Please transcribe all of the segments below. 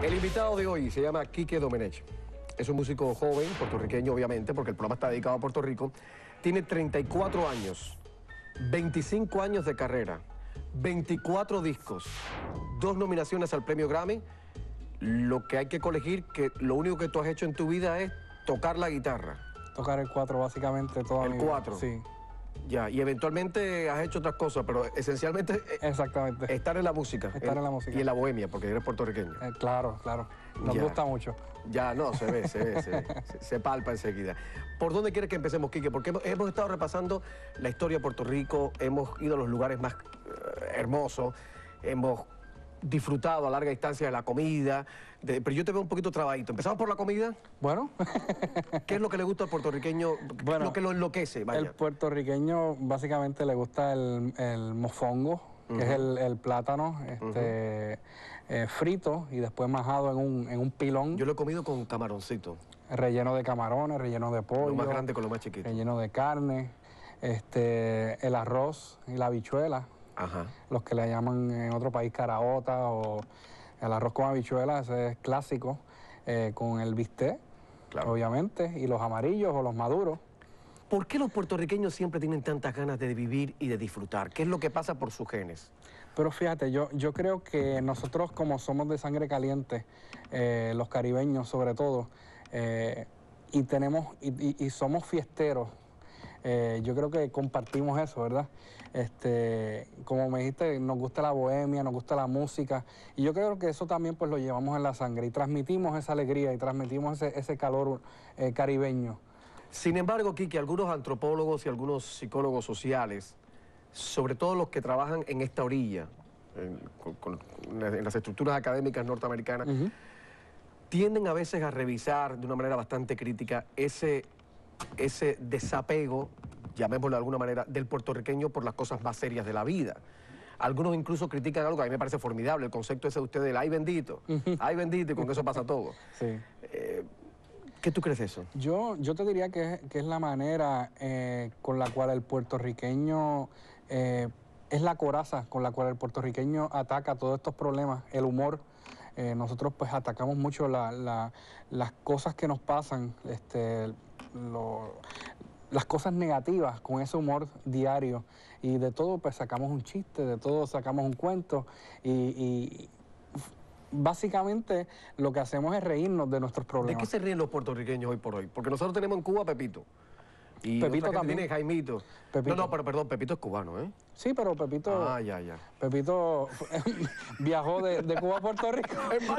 El invitado de hoy se llama Quique Domenech. Es un músico joven, puertorriqueño obviamente, porque el programa está dedicado a Puerto Rico. Tiene 34 años, 25 años de carrera, 24 discos, 2 nominaciones al premio Grammy. Lo que hay que colegir, que lo único que tú has hecho en tu vida es tocar la guitarra. Tocar el 4 básicamente toda mi vida. El 4. Sí. Ya, y eventualmente has hecho otras cosas, pero esencialmente Exactamente. estar en la música. Estar en la música. Y en la bohemia, porque eres puertorriqueño. Claro, claro. Nos Ya. gusta mucho. Ya, no, se ve, se palpa enseguida. ¿Por dónde quieres que empecemos, Quique? Porque hemos estado repasando la historia de Puerto Rico, hemos ido a los lugares más hermosos, hemos disfrutado a larga distancia de la comida, pero yo te veo un poquito trabadito. ¿Empezamos por la comida? Bueno. ¿Qué es lo que le gusta al puertorriqueño? Bueno, lo que lo enloquece, vaya. El puertorriqueño básicamente le gusta el mofongo, que es el plátano frito y después majado en un pilón. Yo lo he comido con camaroncito. Relleno de camarones, relleno de pollo. Lo más grande con lo más chiquito. Relleno de carne, el arroz y la habichuela. Ajá. Los que le llaman en otro país caraota o el arroz con habichuelas, ese es clásico, con el bistec, Claro. obviamente, y los amarillos o los maduros. ¿Por qué los puertorriqueños siempre tienen tantas ganas de vivir y de disfrutar? ¿Qué es lo que pasa por sus genes? Pero fíjate, yo creo que nosotros como somos de sangre caliente, los caribeños sobre todo, y somos fiesteros, yo creo que compartimos eso, ¿verdad? Como me dijiste, nos gusta la bohemia, nos gusta la música, y yo creo que eso también pues lo llevamos en la sangre y transmitimos esa alegría y transmitimos ese calor caribeño. Sin embargo, Quique, algunos antropólogos y algunos psicólogos sociales, sobre todo los que trabajan en esta orilla, en las estructuras académicas norteamericanas, tienden a veces a revisar de una manera bastante crítica ese desapego, llamémoslo de alguna manera, del puertorriqueño por las cosas más serias de la vida. Algunos incluso critican algo que a mí me parece formidable, el concepto ese de ustedes del ay bendito, y con eso pasa todo. Sí. ¿Qué tú crees de eso? Yo te diría que es la manera con la cual el puertorriqueño, es la coraza con la cual el puertorriqueño ataca todos estos problemas, el humor. Nosotros pues atacamos mucho las cosas que nos pasan, las cosas negativas con ese humor diario, y de todo pues sacamos un chiste, de todo sacamos un cuento, y básicamente lo que hacemos es reírnos de nuestros problemas. ¿De qué se ríen los puertorriqueños hoy por hoy? Porque nosotros tenemos en Cuba a Pepito. Y Pepito otra gente también. tiene Jaimito. Pepito. No, pero perdón, Pepito es cubano, ¿eh? Sí, pero Pepito... Ah, ya. Pepito viajó de Cuba a Puerto Rico.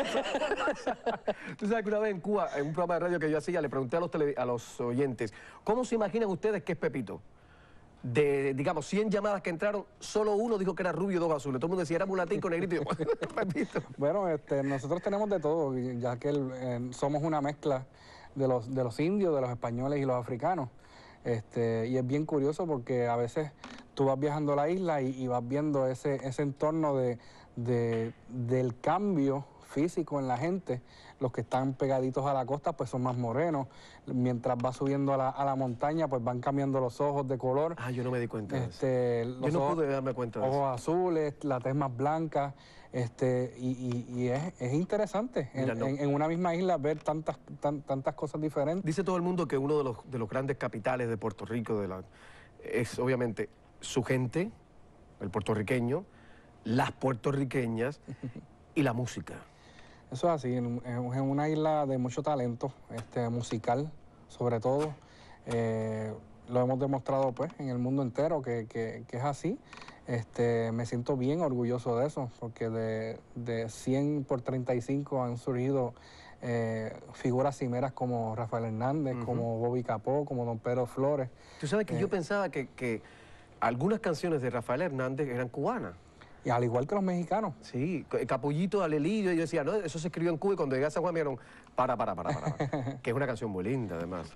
Tú sabes que una vez en Cuba, en un programa de radio que yo hacía, le pregunté a los oyentes, ¿cómo se imaginan ustedes que es Pepito? De, digamos, 100 llamadas que entraron, solo uno dijo que era rubio y dos azules. Todo el mundo decía, era mulatico, negrito. Y yo, Pepito. Bueno, nosotros tenemos de todo, ya que somos una mezcla de los indios, de los españoles y los africanos. Y es bien curioso porque a veces tú vas viajando a la isla y vas viendo ese entorno del cambio físico en la gente. Los que están pegaditos a la costa pues son más morenos. Mientras vas subiendo a la montaña pues van cambiando los ojos de color. Ah, yo no me di cuenta de eso. Yo no pude darme cuenta de eso. Ojos azules, la tez más blanca. Y es interesante Mira, en una misma isla ver tantas cosas diferentes. Dice todo el mundo que uno de los grandes capitales de Puerto Rico es obviamente su gente, el puertorriqueño, las puertorriqueñas y la música. Eso es así, es una isla de mucho talento musical, sobre todo. Lo hemos demostrado pues en el mundo entero que es así. Me siento bien orgulloso de eso, porque de 100 por 35 han surgido figuras cimeras como Rafael Hernández, como Bobby Capó, como Don Pedro Flores. Tú sabes que yo pensaba que algunas canciones de Rafael Hernández eran cubanas. Y al igual que los mexicanos. Sí, Capullito, Alelillo, y yo decía, no, eso se escribió en Cuba, y cuando llegué a San Juan me dijeron, para, que es una canción muy linda, además.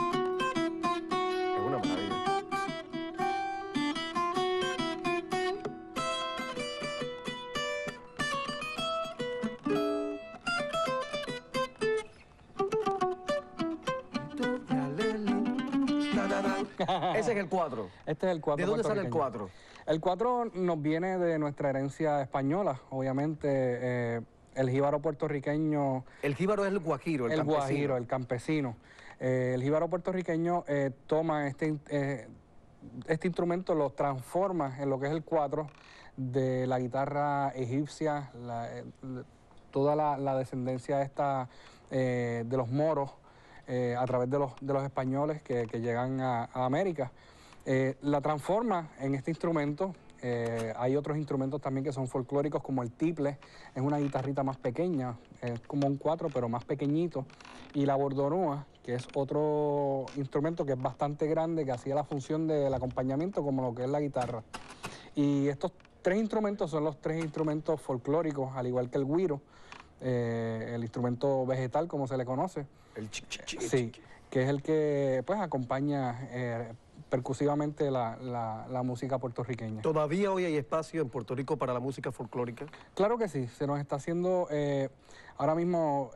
Es una maravilla. Ese es el 4. Este es el 4. ¿De dónde sale el 4? El 4 nos viene de nuestra herencia española, obviamente. el jíbaro puertorriqueño... El jíbaro es el guajiro, el campesino. Guajiro, el campesino. El jíbaro puertorriqueño toma este instrumento, lo transforma en lo que es el cuatro de la guitarra egipcia, toda la descendencia esta de los moros a través de los españoles que llegan a América. La transforma en este instrumento. Hay otros instrumentos también que son folclóricos, como el tiple, es una guitarrita más pequeña, es como un cuatro pero más pequeñito, y la bordonúa, que es otro instrumento que es bastante grande, que hacía la función del acompañamiento como lo que es la guitarra. Y estos tres instrumentos son los tres instrumentos folclóricos, al igual que el güiro, el instrumento vegetal como se le conoce. El chic. Sí, que es el que pues acompaña percusivamente la música puertorriqueña. ¿Todavía hoy hay espacio en Puerto Rico para la música folclórica? Claro que sí, se nos está haciendo, ahora mismo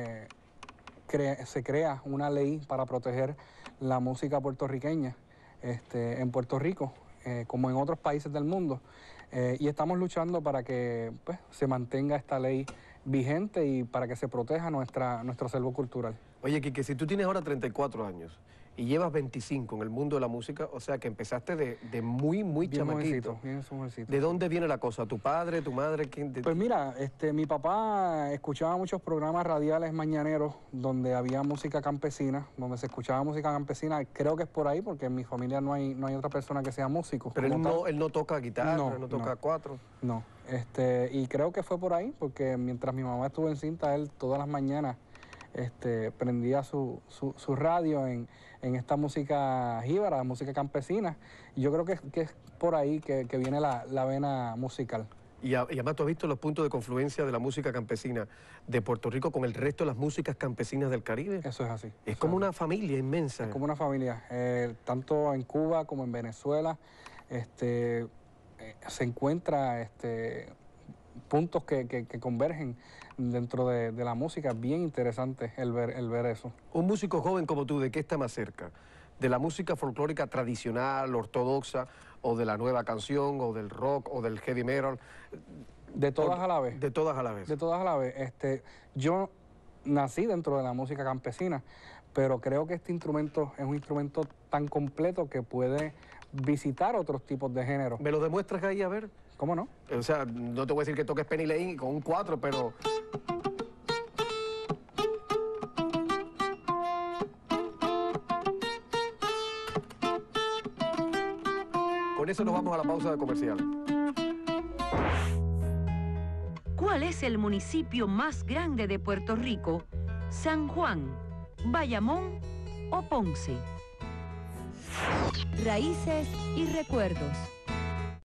se crea una ley para proteger la música puertorriqueña en Puerto Rico, como en otros países del mundo, y estamos luchando para que pues, se mantenga esta ley vigente y para que se proteja nuestro acervo cultural. Oye, Quique, si tú tienes ahora 34 años y llevas 25 en el mundo de la música, o sea que empezaste de muy Bien chamaquito. bien jovencito. ¿De dónde viene la cosa? ¿Tu padre, tu madre? ¿Quién Pues mira, mi papá escuchaba muchos programas radiales mañaneros donde había música campesina, donde se escuchaba música campesina. Creo que es por ahí, porque en mi familia no hay otra persona que sea músico. Pero él no toca guitarra, no toca cuatro. No, y creo que fue por ahí, porque mientras mi mamá estuvo encinta, él todas las mañanas prendía su radio en esta música jíbara, música campesina, y yo creo que es por ahí que viene la vena musical. Y además tú has visto los puntos de confluencia de la música campesina de Puerto Rico con el resto de las músicas campesinas del Caribe. Eso es así. Es como una familia inmensa. Es como una familia, tanto en Cuba como en Venezuela, se encuentra puntos que convergen dentro de la música. Es bien interesante el ver eso. Un músico joven como tú, ¿de qué está más cerca? ¿De la música folclórica tradicional, ortodoxa, o de la nueva canción, o del rock, o del heavy metal? De todas a la vez. De todas a la vez. De todas a la vez. Yo nací dentro de la música campesina, pero creo que este instrumento es un instrumento tan completo que puede visitar otros tipos de géneros. ¿Me lo demuestras ahí, a ver? ¿Cómo no? O sea, no te voy a decir que toques Penny Lane con un 4, pero... Con eso nos vamos a la pausa de comercial. ¿Cuál es el municipio más grande de Puerto Rico? ¿San Juan, Bayamón o Ponce? Raíces y recuerdos.